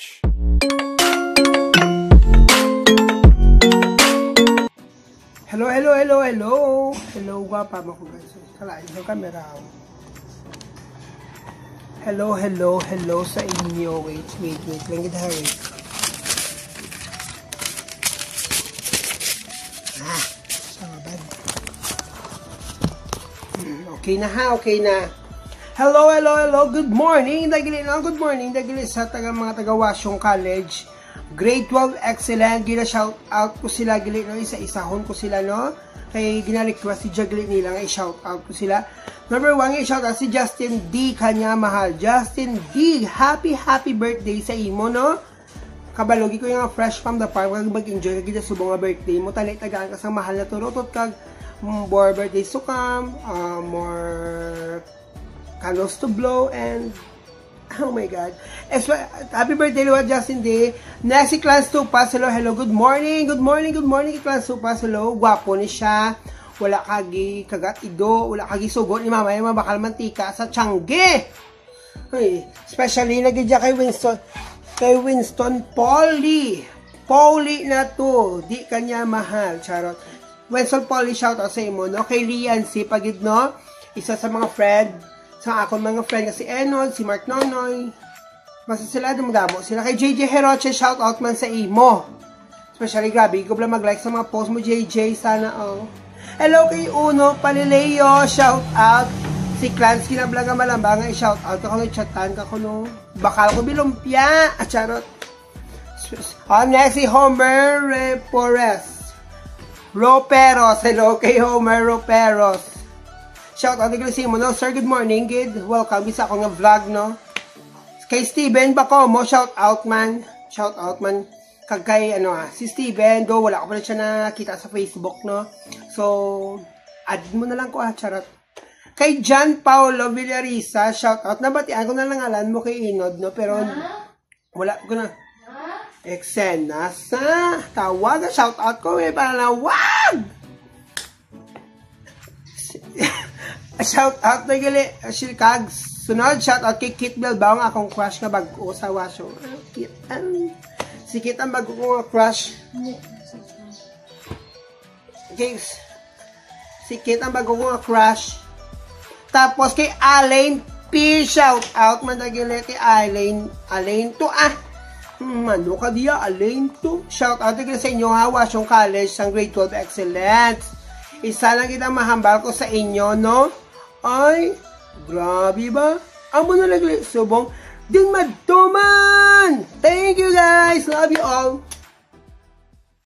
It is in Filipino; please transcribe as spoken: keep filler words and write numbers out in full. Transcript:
Hello, hello, hello, hello. Hello, guwapa mo ko guys. Kalain ng camera. Hello, hello, hello sa inyo. Wait, wait, wait. Lang kita, wait. Ah, sama ba? Okay na ha, okay na. Hello, hello, hello. Good morning. Dagili na, good morning. Dagili sa taga mga taga Wasyong College. Grade twelve, excellent. Gina shout out ko sila. Gili no, isa-isahon ko sila, no? Kay gina-request si Jaglit nila nga i-shout out ko sila. Number one, i-shout out si Justin D. Kanya mahal. Justin D. Happy, happy birthday sa imo, no? Kabalogi ko yung fresh from the park. Kag mag-enjoy kag subong nga birthday mo. Tanay tagaan ka sa mahal na turutot kag more birthdays to come. Uh, more candles to blow. And oh my God. Happy birthday, Lord Justin D. Next, si Clans Tupas. Hello, hello. Good morning. Good morning, good morning, Clans Tupas. Hello. Gwapo ni siya. Wala kagi kagat ido. Wala kagi sugot ni mama. Yung bakal mantika sa tiyangge. Ay, especially nagidya kay Winston. Kay Winston Polly. Polly na to. Di kanya mahal. Charot. Winston Polly, shout out sa imo, no? Kay Rian, si Pagid, no? Isa sa mga friend. Sa akong mga friend kasi Enod, si Mark Nonoy. Basta sila dumudamo. Sila kay J J Heroche, shout out man sa imo. Especially, grabe, ikaw lang mag-like sa mga post mo, J J. Sana, oh. Hello kay Uno Palileo, shout out. Si Clansky na Blaga Malambanga, shout out. Ako nung chatan ka ko, no. Bakal ko bilumpia. At charot. Oh, next, si Homer Repores. Roperos. Hello kay Homer Roperos. Shout out kay mo, no? Sir, good morning, kid. Welcome. Bisa ako nga vlog, no? Kay Steven Bacomo, shout out, man. Shout out, man. Kag kay, ano ah, si Steven, do, wala ko pa rin siya nakita sa Facebook, no? So, add mo na lang ko, ah, charot. Kay John Paulo Villarisa, shout out. Nabatian ko na lang alam mo kay Inod, no? Pero, wala ko na. Eksena sa tawag, shout out ko, eh, para na, wag! Shout out na gali, Shilkag. Sunod, shout out kay Kit Bilbao, ang akong crush na bago sa Wasyo. Kit, um, si Kit ang bago kong crush. Okay, si Kit ang bago kong crush. Tapos kay Alain P, shout out man na gali kay Alain. Alain to, ah. Hmm, ano ka diya, Alain to. Shout out na gali sa inyo, ha, Wasyong College, sang grade twelve, excellent. Isa lang kita mahambal ko sa inyo, no? Ay, grabe ba? Amo na lagi subong din maduman. Thank you guys. Love you all.